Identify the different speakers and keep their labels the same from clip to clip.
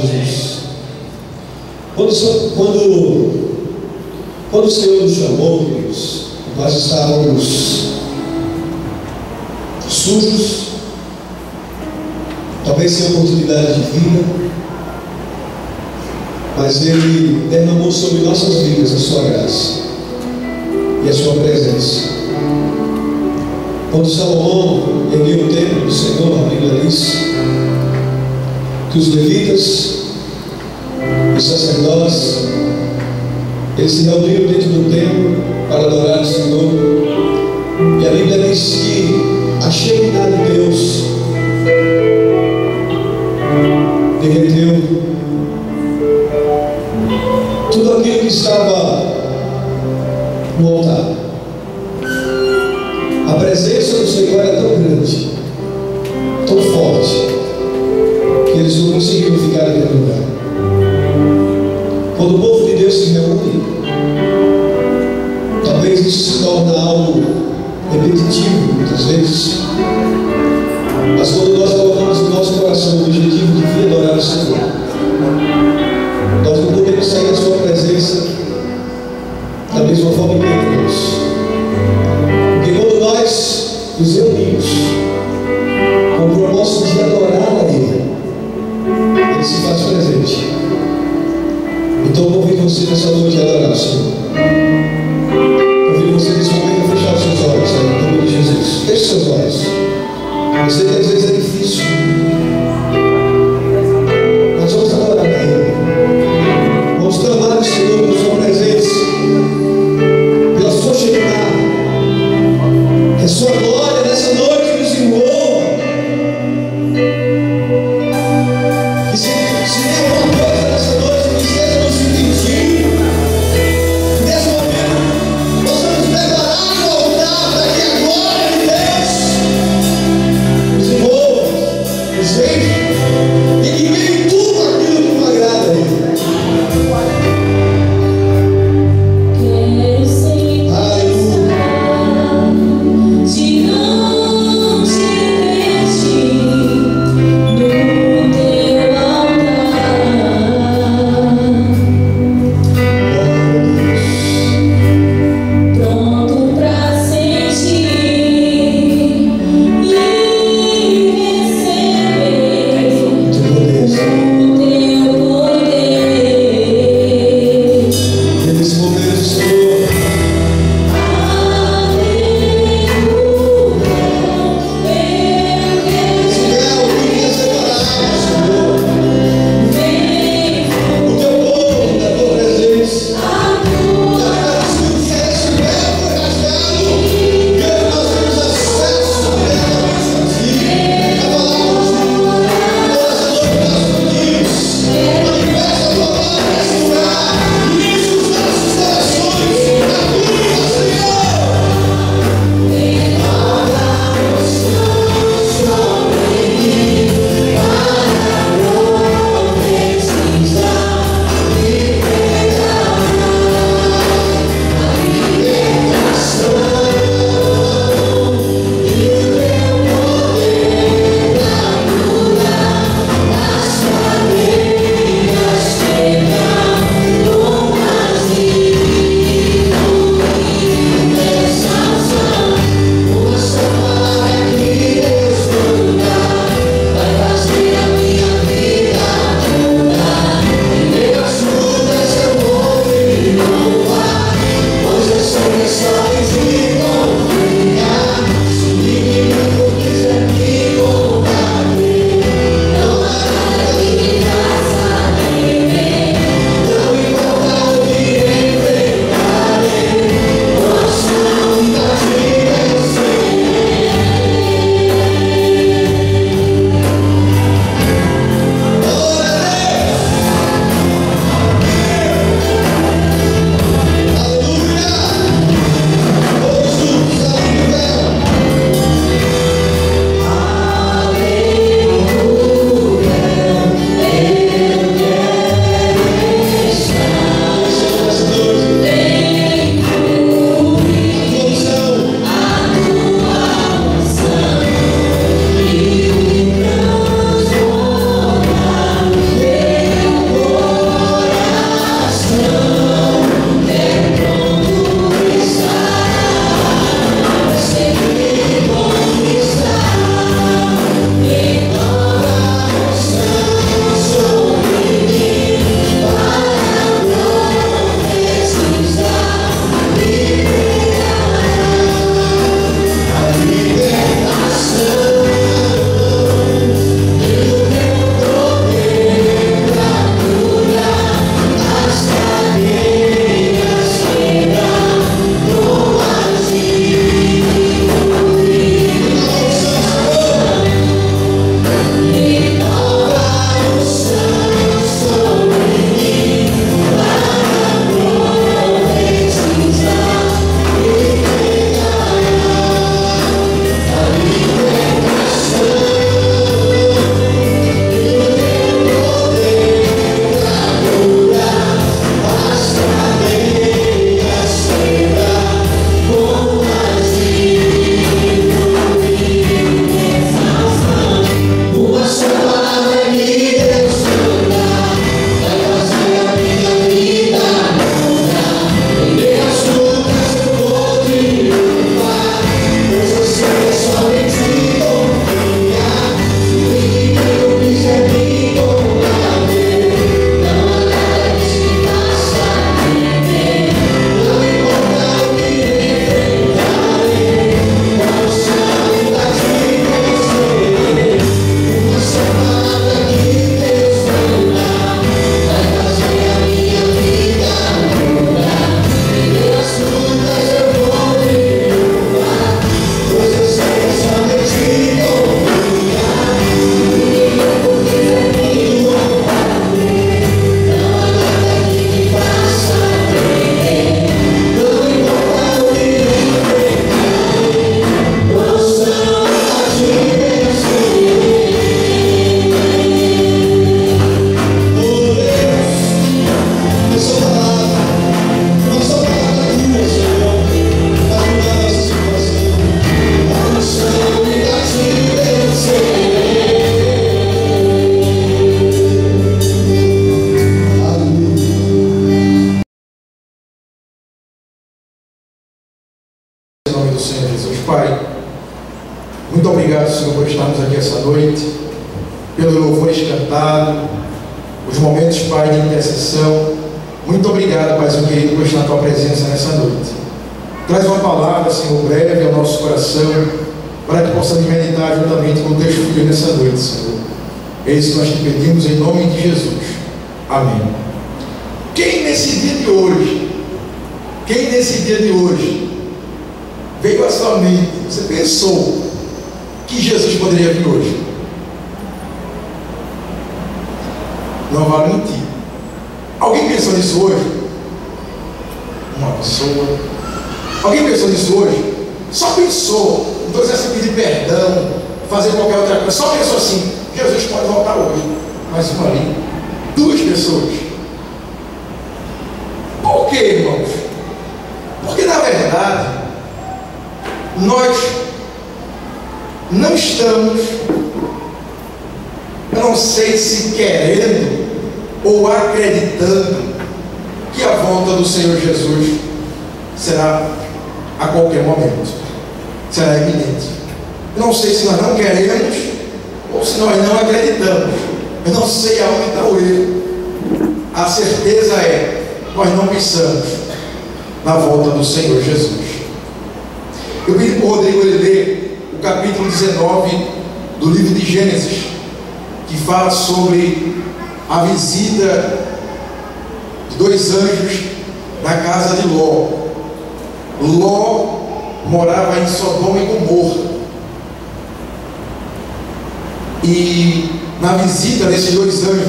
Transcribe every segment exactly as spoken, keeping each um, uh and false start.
Speaker 1: Jesus. Quando, quando, quando o Senhor nos chamou, queridos, nós estávamos sujos, talvez sem oportunidade de vida, mas Ele derramou sobre nossas vidas a sua graça e a sua presença. Quando Salomão ergueu o templo do Senhor, a Bíblia diz que os levitas, os sacerdotes, eles se reuniram dentro do templo para adorar o Senhor. E a Bíblia diz que a Shekinah de Deus derreteu tudo aquilo que estava no altar. A presença do Senhor era tão grande, tão forte, que eles não conseguiram ficar naquele lugar. Quando o povo de Deus se reúne, talvez isso se torne algo repetitivo muitas vezes, mas quando nós colocamos no nosso coração o objetivo de vir adorar o Senhor, nós não podemos sair da sua presença da mesma forma que entramos. Porque quando nós nos reunimos com o propósito de adorar a Ele, Ele se faz presente. Então eu convido você nessa noite a adorar o Senhor. Convido você nesse momento a fechar os seus olhos, em nome de Jesus. Feche seus olhos. Eu sei que às vezes é difícil. Nós vamos adorar a Ele. Vamos clamar o Senhor por sua presença, pela sua chegada. Que a sua glória nessa noite nos envolva. Que se, se tem alguma coisa nessa noite que esteja nos impedindo, nesse momento nós vamos preparar o altar para que a glória de Deus nos envolva, nos enche, e que venha tudo aquilo que não agrada a Ele.
Speaker 2: Thank you. por estarmos aqui essa noite, pelo louvores cantado, os momentos, Pai, de intercessão. Muito obrigado, Paizinho querido, por estar na Tua presença nessa noite. Traz uma palavra, Senhor, breve ao nosso coração, para que possamos meditar juntamente com o Teu Filho nessa noite, Senhor. É isso que nós te pedimos em nome de Jesus. Amém. Quem nesse dia de hoje, quem nesse dia de hoje veio à sua mente, você pensou que Jesus poderia vir hoje? Não vale mentir. Alguém pensou nisso hoje? Uma pessoa. Alguém pensou nisso hoje? Só pensou. Não estou dizendo assim, pedir perdão, fazer qualquer outra coisa. Só pensou assim: Jesus pode voltar hoje. Mas uma ali, duas pessoas. Por quê, irmãos? Porque na verdade nós não estamos, eu não sei se querendo ou acreditando que a volta do Senhor Jesus será a qualquer momento, será eminente. Eu não sei se nós não queremos ou se nós não acreditamos. Eu não sei aonde está o erro. A certeza é, nós não pensamos na volta do Senhor Jesus. Eu pedi para o Rodrigo ele ler o capítulo dezenove do livro de Gênesis, que fala sobre a visita de dois anjos na casa de Ló. Ló morava em Sodoma e Gomorra, e na visita desses dois anjos,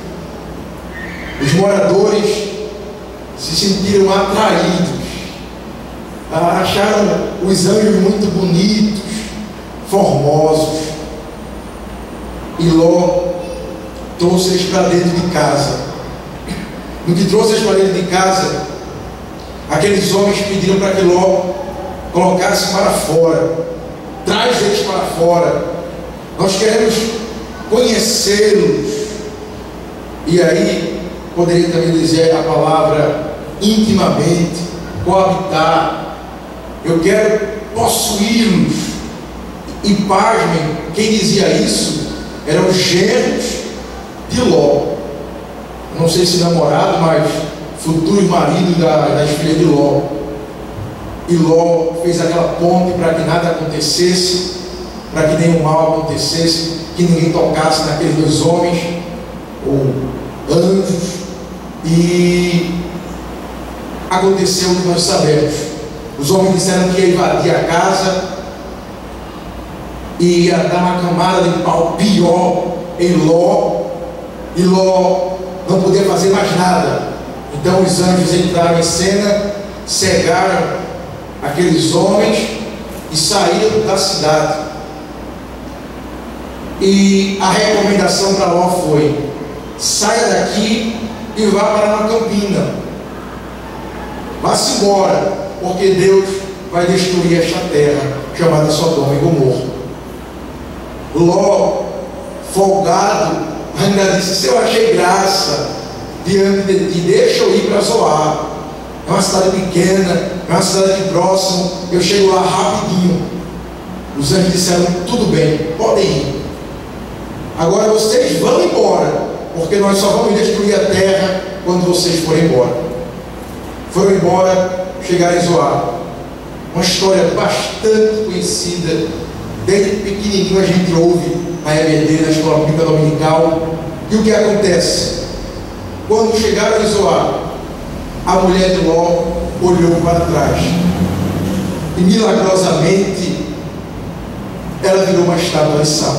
Speaker 2: os moradores se sentiram atraídos, acharam os anjos muito bonitos, formosos, e Ló trouxe eles para dentro de casa. No que trouxe eles para dentro de casa, aqueles homens pediram para que Ló colocasse para fora. Traz eles para fora, nós queremos conhecê-los. E aí poderia também dizer a palavra intimamente, coabitar. Eu quero possuí-los. E pasmem, quem dizia isso eram os genros de Ló. Não sei se namorado, mas futuro marido da, das filhas de Ló. E Ló fez aquela ponte para que nada acontecesse, para que nenhum mal acontecesse, que ninguém tocasse naqueles dois homens ou anjos. E aconteceu o que nós sabemos. Os homens disseram que ia invadir a casa e ia dar uma camada de pau pior em Ló, e Ló não podia fazer mais nada. Então os anjos entraram em cena, cegaram aqueles homens e saíram da cidade. E a recomendação para Ló foi: saia daqui e vá para uma campina, vá-se embora, porque Deus vai destruir esta terra chamada Sodoma e Gomorra. Ló, folgado, ainda disse: se eu achei graça diante de ti, deixa eu ir para Zoar. É uma cidade pequena, é uma cidade próxima, eu chego lá rapidinho. Os anjos disseram: tudo bem, podem ir. Agora vocês vão embora, porque nós só vamos destruir a terra quando vocês forem embora. Foram embora, chegaram em Zoar. Uma história bastante conhecida. Desde pequenininho a gente ouve na E B D, na escola bíblica dominical. E o que acontece? Quando chegaram em Zoar, a mulher de Ló olhou para trás e milagrosamente ela virou uma estátua de sal.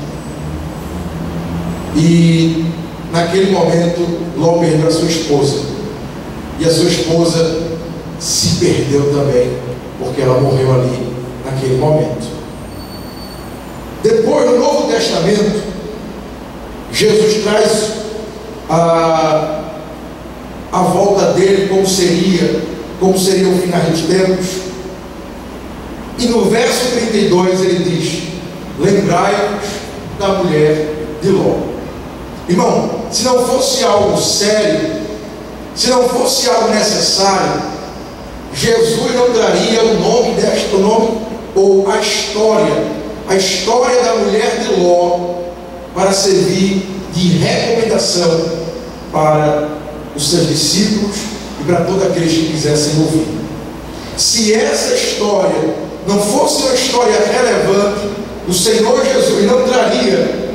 Speaker 2: E naquele momento Ló perdeu a sua esposa, e a sua esposa se perdeu também, porque ela morreu ali naquele momento. Depois, no Novo Testamento, Jesus traz a, a volta dele, como seria, como seria o final dos tempos. E no verso trinta e dois ele diz: lembrai-vos da mulher de Ló. Irmão, se não fosse algo sério, se não fosse algo necessário, Jesus não traria o nome desta, o nome ou a história a história da mulher de Ló para servir de recomendação para os seus discípulos e para todos aqueles que quisessem ouvir. Se essa história não fosse uma história relevante, o Senhor Jesus não traria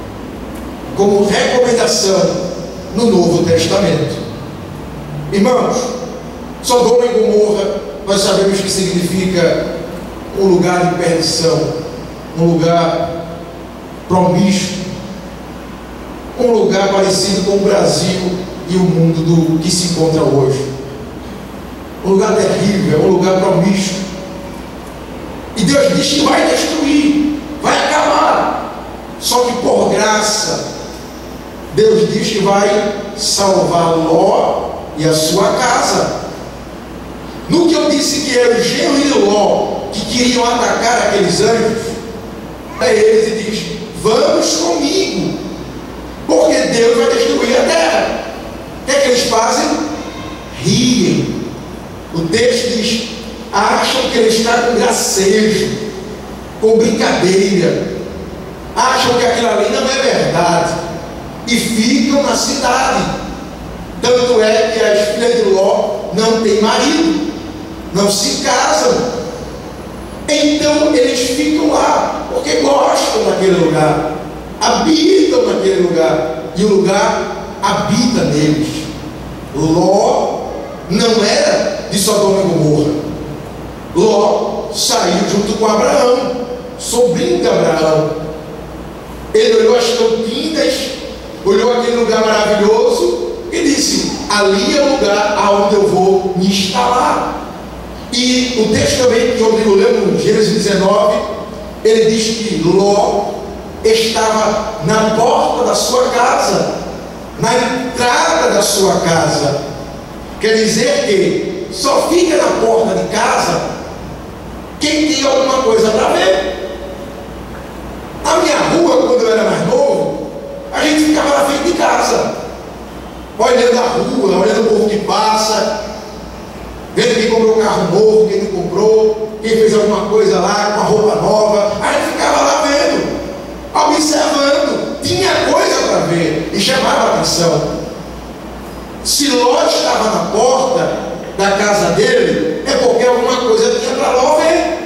Speaker 2: como recomendação no Novo Testamento. Irmãos, Sodoma e Gomorra, nós sabemos que significa um lugar de perdição, um lugar promíscuo, um lugar parecido com o Brasil e o mundo do que se encontra hoje. Um lugar terrível, um lugar promíscuo. E Deus diz que vai destruir, vai acabar. Só que por graça, Deus diz que vai salvar Ló e a sua casa. No que eu disse que era o genro de Ló que queriam atacar aqueles anjos, aí eles diz: vamos comigo, porque Deus vai destruir a terra. O que é que eles fazem? Riem. O texto diz: acham que ele está com gracejo, com brincadeira, acham que aquilo ali não é verdade, e ficam na cidade. Tanto é que as filhas de Ló não têm marido, não se casam. Então eles ficam lá, porque gostam daquele lugar, habitam naquele lugar, e o lugar habita neles. Ló não era de Sodoma e Gomorra. Ló saiu junto com Abraão, sobrinho de Abraão. Ele olhou as campinas, olhou aquele lugar maravilhoso e disse: ali é o lugar aonde eu vou me instalar. E o texto também que Rodrigo leu no Gênesis dezenove, ele diz que Ló estava na porta da sua casa, na entrada da sua casa. Quer dizer que só fica na porta de casa quem tem alguma coisa para ver. Na minha rua, quando eu era mais novo, a gente ficava na frente de casa, olhando a rua, olhando o povo que passa, vendo quem comprou carro novo, quem não comprou, quem fez alguma coisa lá com a roupa nova. A gente ficava lá vendo, observando, tinha coisa para ver e chamava a atenção. Se Ló estava na porta da casa dele, é porque alguma coisa tinha para Ló ver.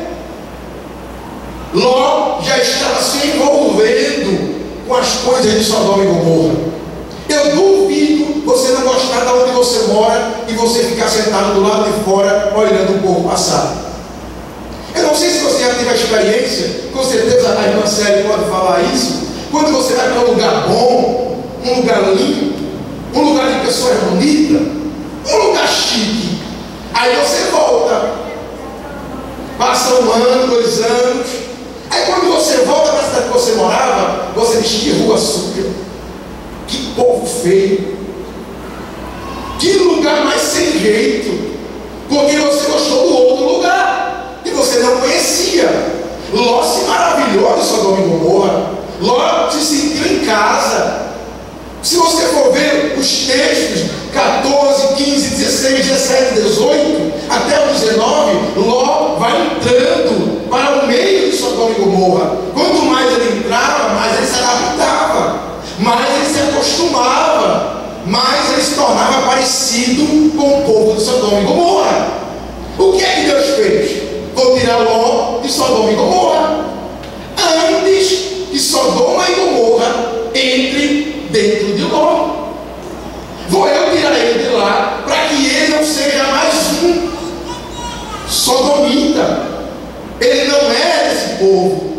Speaker 2: Ló já estava se envolvendo com as coisas de Sodoma e Gomorra. Eu duvido você não gostar de onde você mora e você ficar sentado do lado de fora olhando o povo passar. Eu não sei se você já teve a experiência, com certeza a irmã Célia pode falar isso. Quando você vai para um lugar bom, um lugar limpo, um lugar de pessoas bonitas, um lugar chique, aí você volta, passa um ano, dois anos, aí quando você volta para a cidade que você morava, você diz: que rua suja, que povo feio, que lugar mais sem jeito, porque você gostou do outro lugar e você não conhecia. Ló se maravilhou de Sodoma e Gomorra, Ló se sentiu em casa. Se você for ver os textos catorze, quinze, dezesseis, dezessete, dezoito até o dezenove, Ló vai entrando para o meio de Sodoma e Gomorra. Quanto mais ele entrava, mais ele se adaptava, mais ele se acostumava, mais ele se tornava parecido com o povo de Sodoma e Gomorra. O que é que Deus fez? Vou tirar Ló de Sodoma e Gomorra antes que Sodoma e Gomorra entre dentro de Ló. Vou eu tirar ele de lá para que ele não seja mais um sodomita. Ele não é desse povo.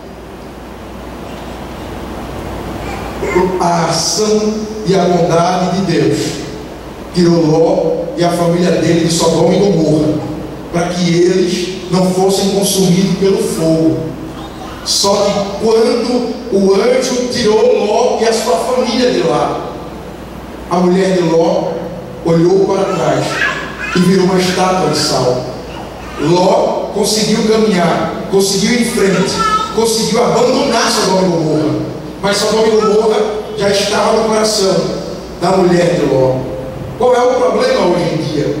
Speaker 2: A ação e a bondade de Deus tirou Ló e a família dele de Sodoma e Gomorra, para que eles não fossem consumidos pelo fogo. Só que quando o anjo tirou Ló e a sua família de lá, a mulher de Ló olhou para trás e virou uma estátua de sal. Ló conseguiu caminhar, conseguiu ir em frente, conseguiu abandonar Sodoma e Gomorra, mas Sodoma e Gomorra já estava no coração da mulher de Ló. Qual é o problema hoje em dia?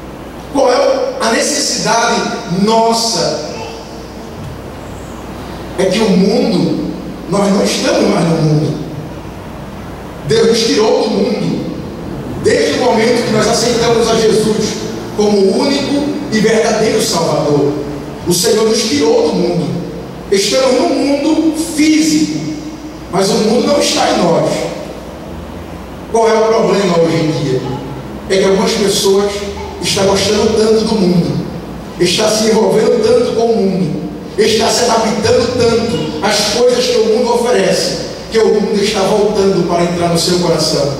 Speaker 2: Qual é a necessidade nossa é que o mundo, nós não estamos mais no mundo. Deus nos tirou do mundo. Desde o momento que nós aceitamos a Jesus como o único e verdadeiro Salvador, o Senhor nos tirou do mundo. Estamos no mundo físico, mas o mundo não está em nós. Qual é o problema hoje em dia? É que algumas pessoas estão gostando tanto do mundo, está se envolvendo tanto com o mundo, está se adaptando tanto às coisas que o mundo oferece, que o mundo está voltando para entrar no seu coração.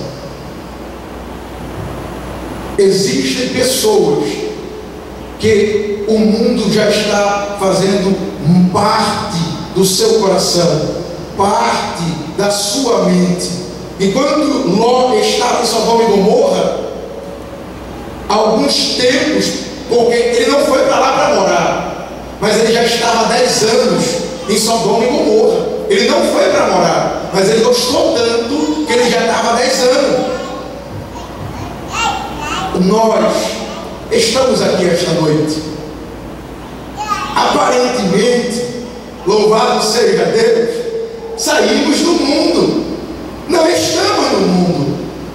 Speaker 2: Existem pessoas que o mundo já está fazendo parte do seu coração, parte da sua mente. Enquanto Ló estava em Sodoma e Gomorra, alguns tempos, porque ele não foi para lá para morar, mas ele já estava há dez anos em Sodoma e Gomorra. Ele não foi para morar, mas ele gostou tanto que ele já estava há dez anos. Nós estamos aqui esta noite. Aparentemente, louvado seja Deus, saímos do mundo. Não estamos no mundo.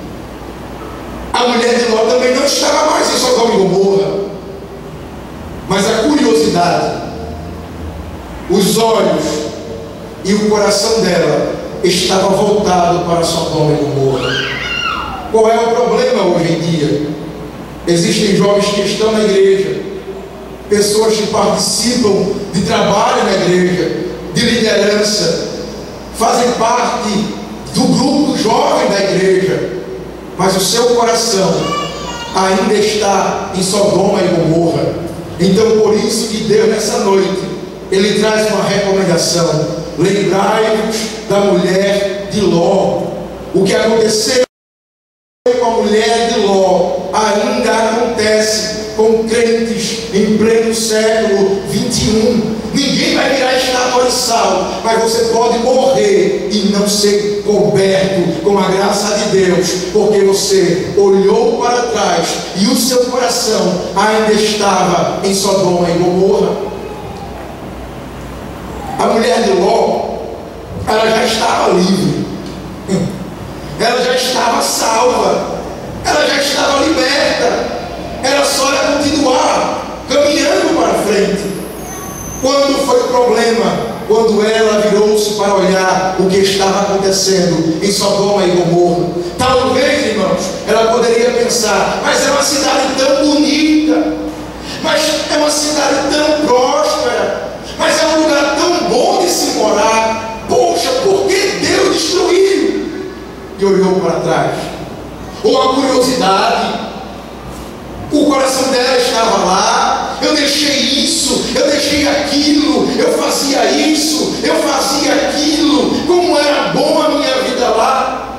Speaker 2: A mulher de Ló também não estava mais em Sodoma e Gomorra. Mas a curiosidade, os olhos e o coração dela estava voltado para Sodoma e Gomorra. Qual é o problema hoje em dia? Existem jovens que estão na igreja, pessoas que participam de trabalho na igreja, de liderança, fazem parte do grupo jovem da igreja, mas o seu coração ainda está em Sodoma e Gomorra. Então, por isso que Deus, nessa noite, Ele traz uma recomendação: lembrai-vos da mulher de Ló. O que aconteceu com a mulher de Ló ainda acontece com crentes em pleno século vinte e um. Ninguém vai virar estátua de sal, mas você pode morrer e não ser coberto com a graça de Deus, porque você olhou para trás e o seu coração ainda estava em Sodoma e Gomorra. A mulher de Ló, ela já estava livre, ela já estava salva, ela já estava liberta. Era só ela continuar caminhando para frente. Quando foi o problema? Quando ela virou-se para olhar o que estava acontecendo em Sodoma e Gomorra. Talvez, irmãos, ela poderia pensar: mas é uma cidade tão bonita, mas é uma cidade tão próspera, mas é um lugar tão bom de se morar. Poxa, por que Deus destruiu? E olhou para trás. Ou a curiosidade, o coração dela estava lá. Eu deixei isso, eu deixei aquilo, eu fazia isso, eu fazia aquilo. Como era bom a minha vida lá.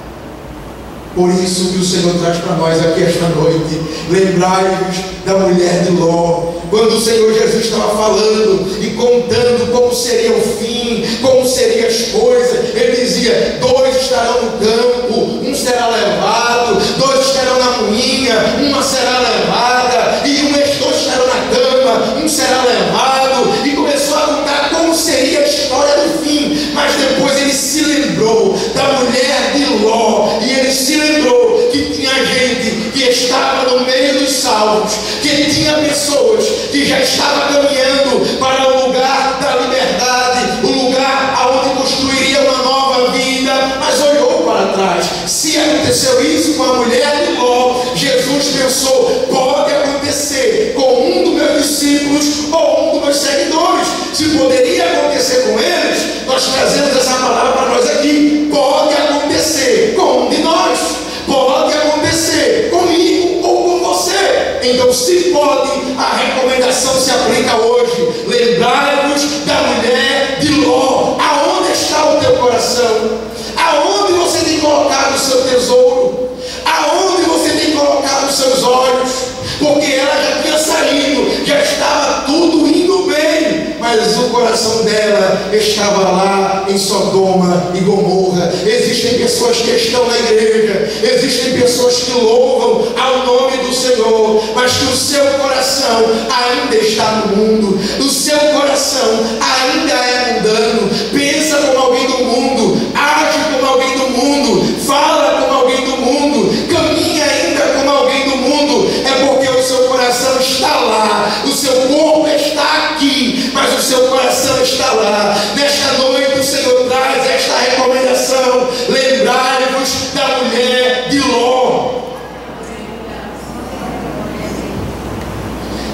Speaker 2: Por isso que o Senhor traz para nós aqui esta noite: lembrai-vos da mulher de Ló. Quando o Senhor Jesus estava falando e contando como seria o fim, como seriam as coisas, Ele dizia: dois estarão no campo, um será levado, dois estarão na moinha, uma será levada, e um dois estarão na cama, um será levado. E começou a contar como seria a história do fim. Mas depois ele se lembrou da mulher de Ló, e ele se lembrou que tinha gente que estava no meio dos salvos, que tinha pessoas que já estavam caminhando para o lugar da liberdade, o lugar aonde construiria uma nova vida, mas olhou para trás. Se aconteceu isso com a mulher de Ló, Jesus pensou: pode acontecer com um dos meus discípulos ou um dos meus seguidores. Se poderia acontecer com eles, nós trazemos essa palavra para nós aqui: pode acontecer com um de nós, pode acontecer comigo ou com você. Então, se pode, a recomendação se aplica hoje: lembrai-vos da mulher de Ló. Aonde está o teu coração? Aonde você tem colocado o seu tesouro? Aonde você tem colocado os seus olhos? Porque ela já tinha saído, já estava tudo indo bem, mas o coração dela estava lá em Sodoma e Gomorra. Existem pessoas que estão na igreja, existem pessoas que louvam ao nome do Senhor, mas que o seu coração ainda está no mundo, o seu coração ainda é mundano.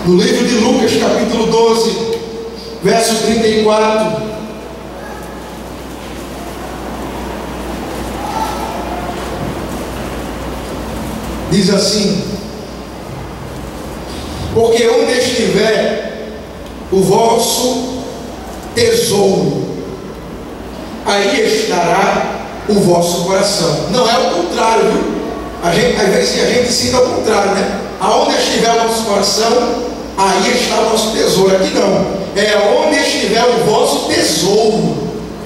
Speaker 2: No livro de Lucas, capítulo doze, verso trinta e quatro. Diz assim: porque onde estiver o vosso tesouro, aí estará o vosso coração. Não é o contrário, viu? A gente, às vezes a gente cita o contrário, né? Aonde estiver o nosso coração, aí está o nosso tesouro. Aqui não, é onde estiver o vosso tesouro,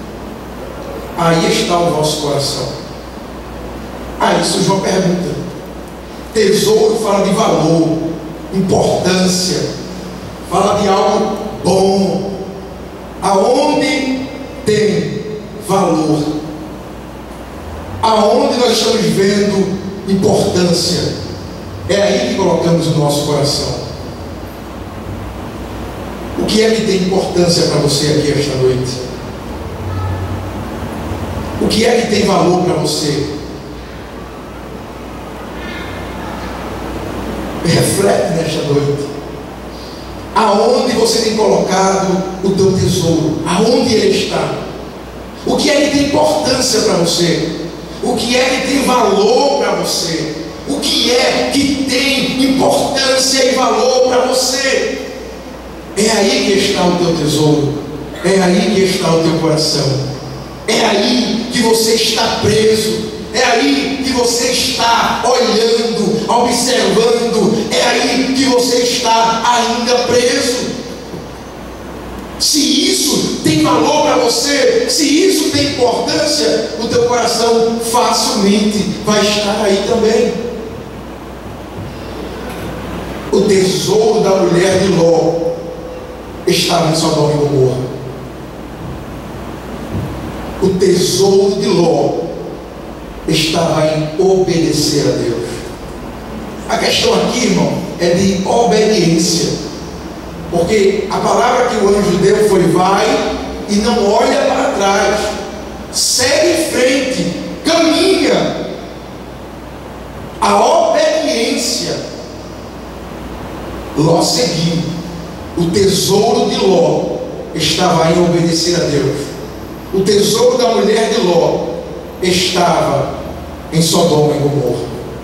Speaker 2: aí está o vosso coração. Aí surge uma pergunta. Tesouro fala de valor, importância, fala de algo bom. Aonde tem valor, aonde nós estamos vendo importância, é aí que colocamos o nosso coração. O que é que tem importância para você aqui esta noite? O que é que tem valor para você? Reflete nesta noite. Aonde você tem colocado o teu tesouro? Aonde ele está? O que é que tem importância para você? O que é que tem valor para você? O que é que tem importância e valor para você? É aí que está o teu tesouro. É aí que está o teu coração. É aí que você está preso. É aí que você está olhando, observando. É aí que você está ainda preso. Se isso tem valor para você, se isso tem importância, o teu coração facilmente vai estar aí também. O tesouro da mulher de Ló estava em Sodoma e Gomorra. O tesouro de Ló estava em obedecer a Deus. A questão aqui, irmão, é de obediência. Porque a palavra que o anjo deu foi: vai e não olha para trás, segue em frente, caminha. A obediência. Ló seguiu. O tesouro de Ló estava em obedecer a Deus. O tesouro da mulher de Ló estava em Sodoma e Gomorra.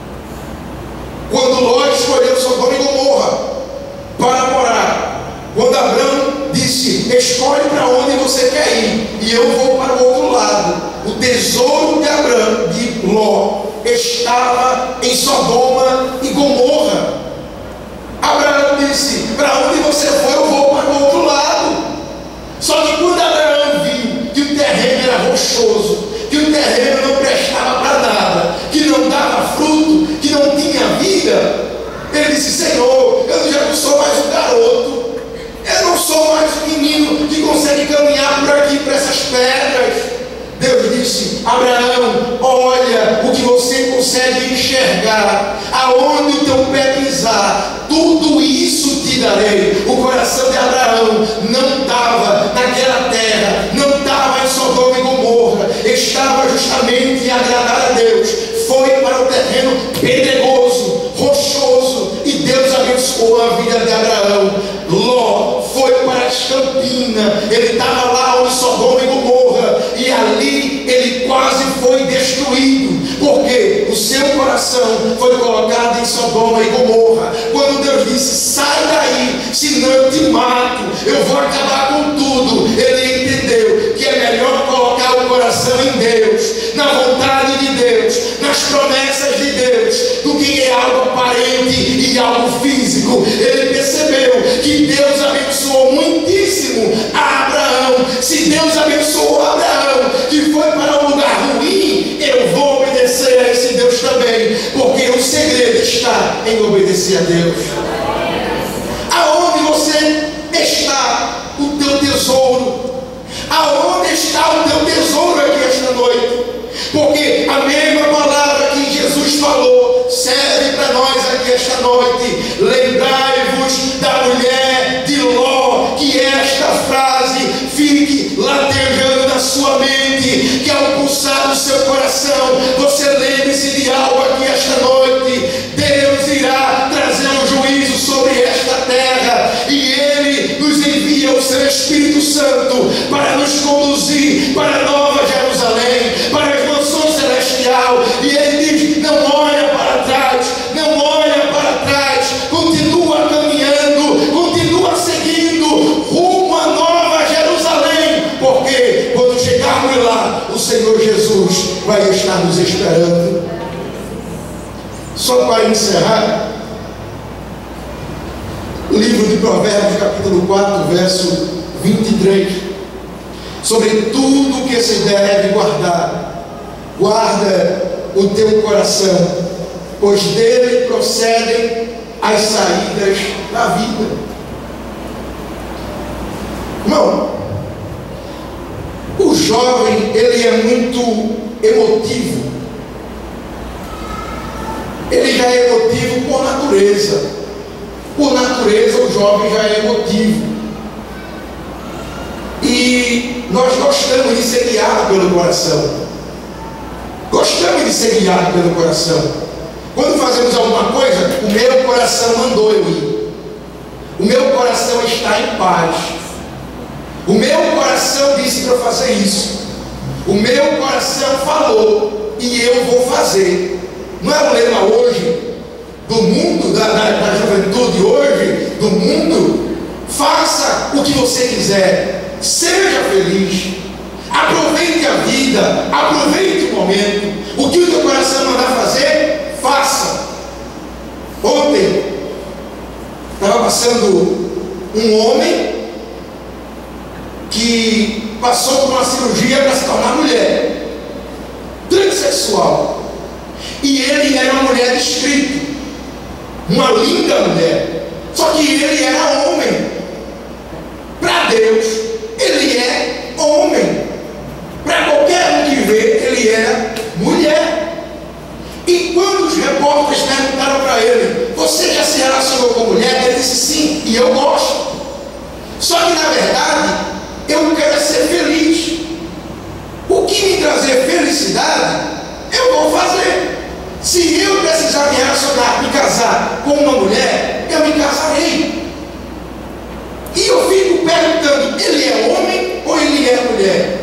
Speaker 2: Quando Ló escolheu Sodoma e Gomorra para morar, quando Abraão disse: escolhe para onde você quer ir e eu vou para o outro lado, o tesouro de Abraão, de Ló, estava em Sodoma e Gomorra. Abraão disse: para onde você for, eu vou para o outro lado. Só que quando Abraão viu que o terreno era rochoso, que o terreno não prestava para nada, que não dava fruto, que não tinha vida, ele disse: Senhor, eu já não sou mais um garoto, eu não sou mais um menino que consegue caminhar por aqui, por essas pedras. Deus disse: Abraão, olha o que você consegue enxergar, aonde o teu pé pisar, tudo isso te darei. O coração de Abraão não estava naquela terra, não estava em Sodoma e Gomorra, estava justamente em agradar a Deus. Foi para o terreno pedregoso, rochoso, e Deus abençoou a vida de Abraão. Ló foi para as campinas, ele estava lá onde Sodoma e Gomorra, e ali ele quase foi destruído, porque o seu coração foi colocado em Sodoma e Gomorra. Quando Deus disse: sai daí, senão eu te mato, eu vou acabar com tudo, ele entendeu que é melhor colocar o coração em Deus, na vontade de Deus, nas promessas de Deus, do que em algo aparente e algo físico. Ele percebeu que Deus abençoou muitíssimo a Abraão. Se Deus abençoou Abraão, que foi para um lugar ruim, eu vou obedecer a esse Deus também, porque o segredo está em obedecer a Deus. Aonde você está o teu tesouro? Aonde está o teu tesouro aqui esta noite? Porque a mesma palavra que Jesus falou serve para nós aqui esta noite. Lembrai-vos da mulher de Ló, que esta frase fique latejando na sua mente, que ao pulsar no seu coração, você lembre-se de algo aqui esta noite. Deus irá trazer um juízo sobre esta terra. final. E ele diz: não olha para trás, não olha para trás, continua caminhando, continua seguindo rumo à Nova Jerusalém, porque quando chegarmos lá, o Senhor Jesus vai estar nos esperando. Só para encerrar, o livro de Provérbios, capítulo quatro, verso vinte e três: sobre tudo que se deve guardar, guarda o teu coração, pois dele procedem as saídas da vida. Irmão, o jovem, ele é muito emotivo. Ele já é emotivo por natureza. Por natureza, o jovem já é emotivo. E nós gostamos de ser guiados pelo coração. Gostamos de ser guiados pelo coração. Quando fazemos alguma coisa, o meu coração mandou eu ir. O meu coração está em paz. O meu coração disse para eu fazer isso. O meu coração falou e eu vou fazer. Não é o lema hoje do mundo, da, da, da juventude hoje, do mundo? Faça o que você quiser, seja feliz, aproveite a vida, aproveite o momento. O que o teu coração mandar fazer, faça. Ontem estava passando um homem que passou por uma cirurgia para se tornar mulher, transexual. E ele era uma mulher de espírito, uma linda mulher, só que ele era homem. Para Deus, ele é homem. Para qualquer um que vê, ele é mulher. E quando os repórteres perguntaram para ele: você já se relacionou com mulher? Ele disse: sim, e eu gosto. Só que na verdade, eu quero ser feliz. O que me trazer felicidade, eu vou fazer. Se eu precisar me relacionar, me casar com uma mulher, eu me casarei. E eu fico perguntando: ele é homem ou ele é mulher?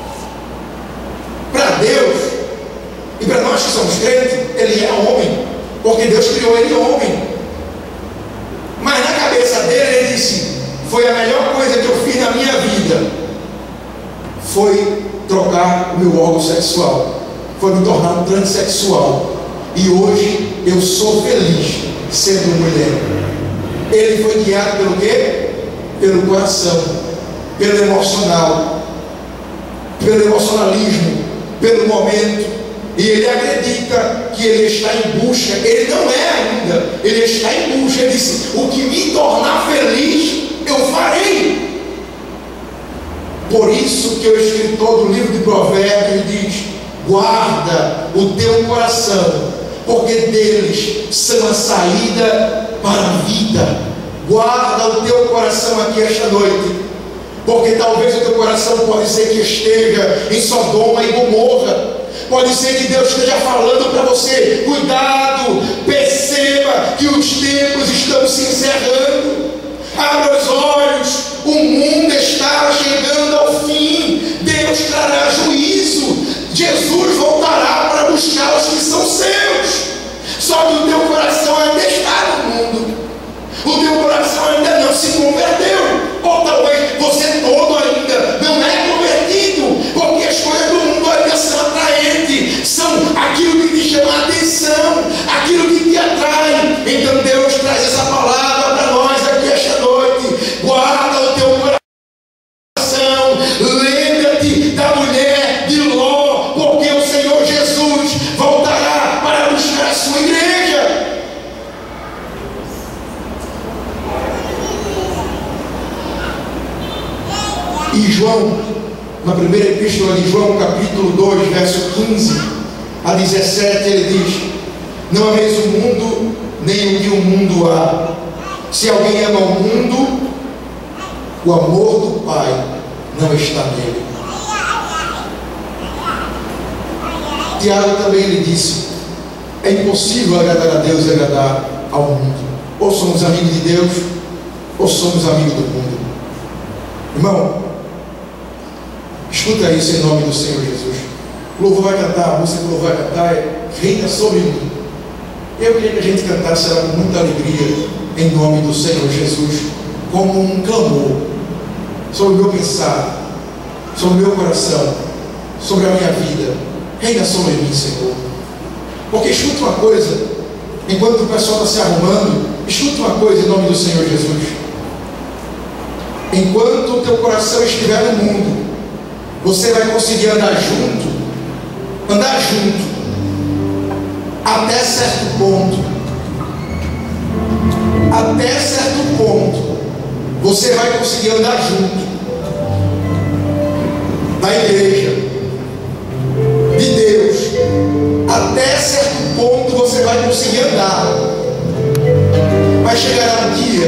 Speaker 2: Para Deus e para nós que somos crentes, ele é homem, porque Deus criou ele homem. Mas na cabeça dele, ele disse: foi a melhor coisa que eu fiz na minha vida, foi trocar o meu órgão sexual, foi me tornar um transexual. E hoje eu sou feliz sendo mulher. Ele foi guiado pelo quê? Pelo coração, pelo emocional, pelo emocionalismo, pelo momento. E ele acredita que ele está em busca. Ele não é ainda, ele está em busca. Ele disse: o que me tornar feliz, eu farei. Por isso que o escritor do livro de Provérbios diz: guarda o teu coração, porque deles são a saída para a vida. Guarda o teu coração aqui esta noite, porque talvez o teu coração pode ser que esteja em Sodoma e Gomorra. Pode ser que Deus esteja falando para você: cuidado, perceba que os tempos estão se encerrando. Abra os olhos, o mundo está chegando ao fim. Deus trará juízo. Jesus voltará para buscar os que são seus. Só que o teu coração ainda está no mundo. O teu coração ainda não se converteu. Ou talvez você todo ainda não é convertido, porque as coisas do mundo ainda são atraentes, são aquilo que te chama a atenção, aquilo que te atrai. Então Deus traz essa palavra para nós aqui esta noite: guarda o teu coração, lembra-te da mulher de Ló, porque o Senhor Jesus voltará para buscar a sua igreja. E João, na primeira epístola de João, capítulo dois, verso quinze a dezessete, ele diz: não ameis o mundo, nem o que o mundo há. Se alguém ama o mundo, o amor do Pai não está nele. Tiago também lhe disse: é impossível agradar a Deus e agradar ao mundo. Ou somos amigos de Deus, ou somos amigos do mundo. Irmão, escuta isso em nome do Senhor Jesus. O louvor vai cantar, a música que o louvor vai cantar é Reina sobre mim. Eu queria que a gente cantasse ela com muita alegria, em nome do Senhor Jesus, como um clamor sobre o meu pensar, sobre o meu coração, sobre a minha vida. Reina sobre mim, Senhor. Porque escuta uma coisa, enquanto o pessoal está se arrumando, escuta uma coisa em nome do Senhor Jesus. Enquanto o teu coração estiver no mundo, você vai conseguir andar junto, andar junto, até certo ponto. Até certo ponto, você vai conseguir andar junto da igreja, de Deus. Até certo ponto você vai conseguir andar. Mas chegará um dia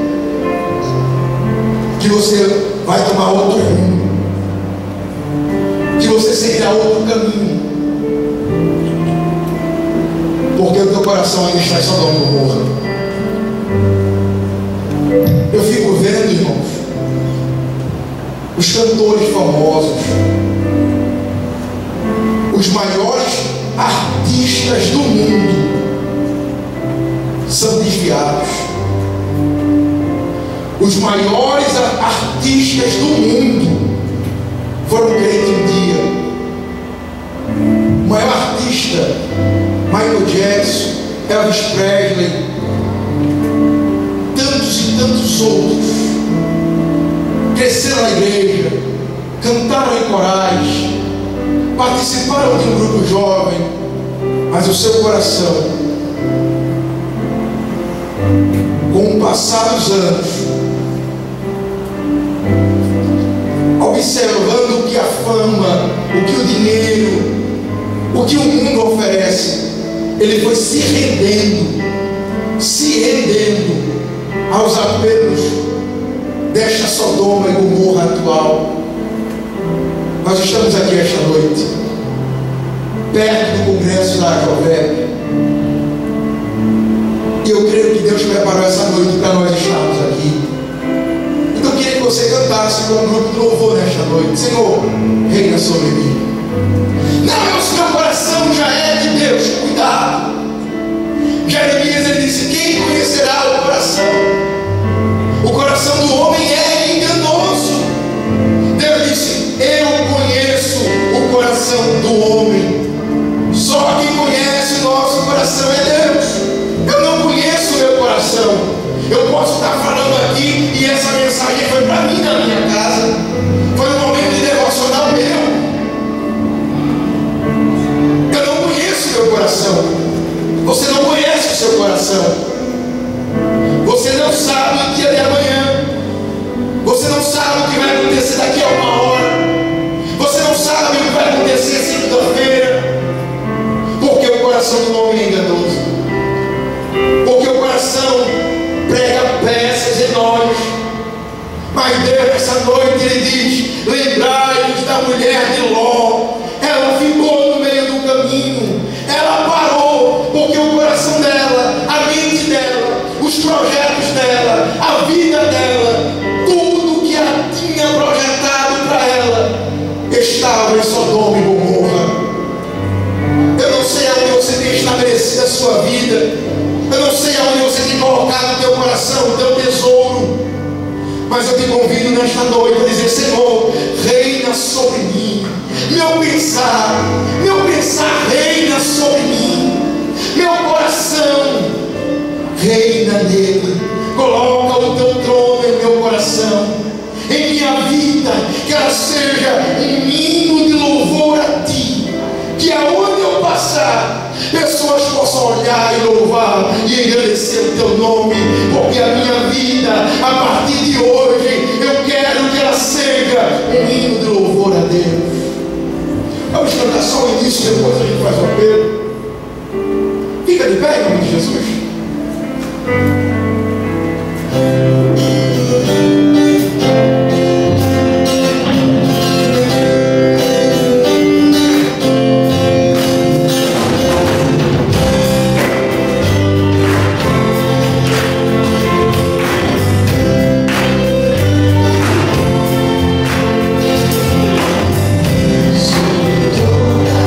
Speaker 2: que você vai tomar outro rumo, que você seguirá outro caminho, porque o teu coração ainda está em Sodoma e Gomorra. Eu fico vendo, irmãos, os cantores famosos, os maiores artistas do mundo são desviados. Os maiores artistas do mundo foram crentes um dia. O maior artista, Michael Jackson, Elvis Presley, tantos e tantos outros, cresceram na igreja, cantaram em corais, participaram de um grupo jovem, mas o seu coração, com o passar dos anos, observando o que a fama, o que o dinheiro, o que o mundo oferece, ele foi se rendendo, se rendendo aos apelos desta Sodoma e Gomorra atual. Nós estamos aqui esta noite, perto do congresso da Jovep, e eu creio que Deus preparou essa noite para nós estarmos aqui. Então eu queria que você cantasse com um grupo de louvor nesta noite. Senhor, reina sobre mim. Não, o seu coração já é de Deus, cuidado. Jeremias, ele disse: quem conhecerá o coração? O coração do homem é enganoso. Deus disse: eu conheço o coração do homem. Só quem conhece o nosso coração é Deus. Eu não conheço o meu coração. Eu posso estar falando aqui e essa mensagem foi para mim na minha casa. Foi um momento de devocional meu. Eu não conheço o meu coração. Você não conhece o seu coração. Você não sabe o dia de amanhã. Você não sabe o que vai acontecer daqui a uma hora. Você não sabe o que vai acontecer segunda-feira. Porque o coração do homem é enganoso. Porque o coração prega peças em nós. Mas Deus, essa noite, Ele diz: lembrai-vos da mulher de Ló. Ela ficou no meio do caminho. Ela parou, porque o coração dela, a mente dela, os projetos dela, a vida dela, tudo que ela tinha projetado para ela, estava em Sodoma e Gomorra. Eu não sei aonde você tem estabelecido a sua vida. Eu não sei aonde você tem colocado o teu coração, o teu tesouro. Mas eu te convido nesta noite a dizer: Senhor, reina sobre mim. Meu pensar, meu pensar reina sobre mim. Meu coração reina nele. Coloca o teu trono em meu coração, em minha vida, que ela seja um hino de louvor a ti. Que aonde eu passar, pessoas possam olhar e louvar e engrandecer o teu nome. Porque a minha vida, a partir de hoje, eu quero que ela seja um hino de louvor a Deus. Vamos cantar só o início, depois a gente faz o apelo. Fica de pé, em nome de Jesus.
Speaker 3: Sobre toda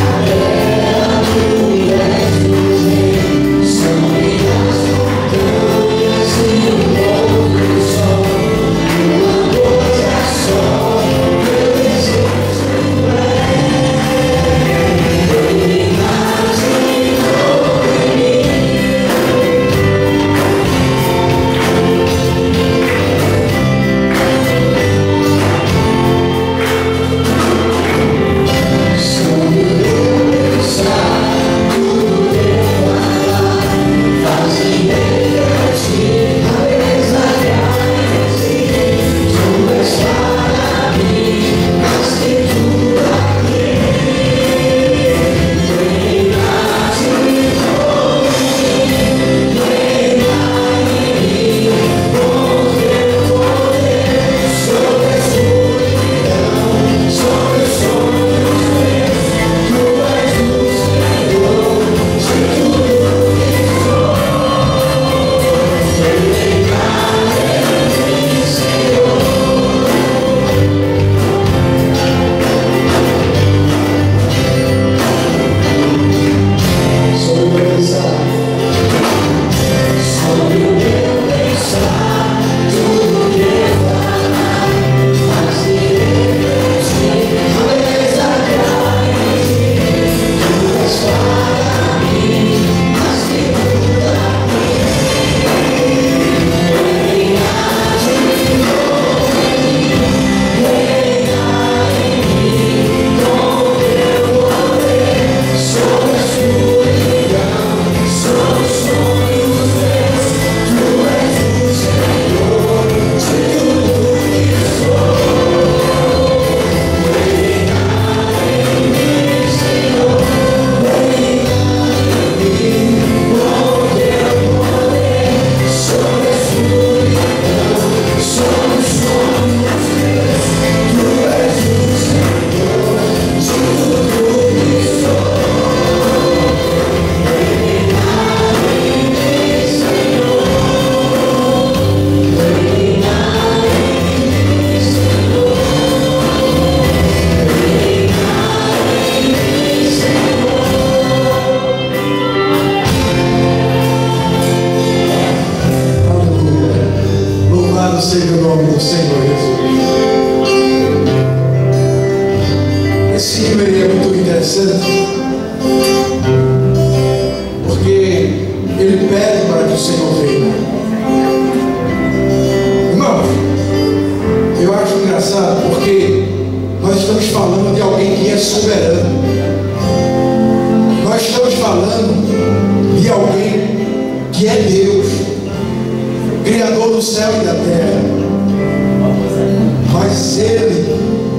Speaker 2: seja o nome do Senhor Jesus. Esse hino é muito interessante, porque ele pede para que o Senhor reine. Irmãos, eu acho engraçado porque nós estamos falando de alguém que é soberano. Nós estamos falando de alguém que é Deus, Criador do céu e da terra. Mas Ele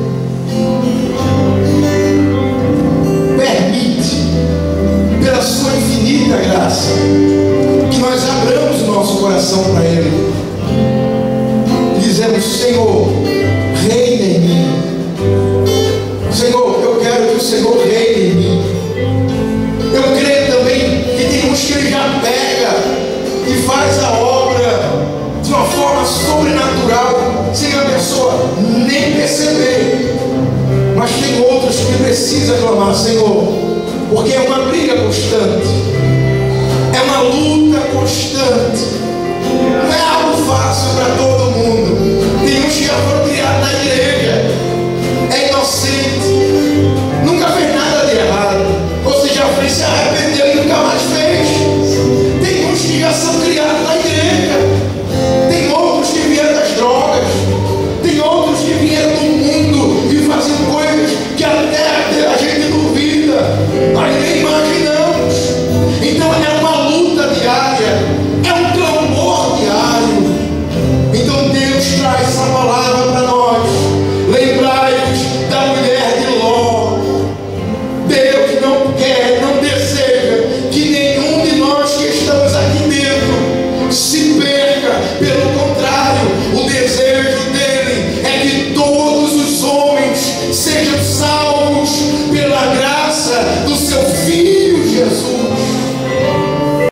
Speaker 2: permite, pela sua infinita graça, que nós abramos o nosso coração para Ele. Dizemos: Senhor, reina em mim. Senhor, eu quero que o Senhor reine em mim. Eu creio também que tem uns que Ele já pega e faz a obra de uma forma sobrenatural, sem a pessoa nem perceber. Mas tem outros que precisam clamar: Senhor, porque é uma briga constante, é uma luta constante, não é algo fácil para todos.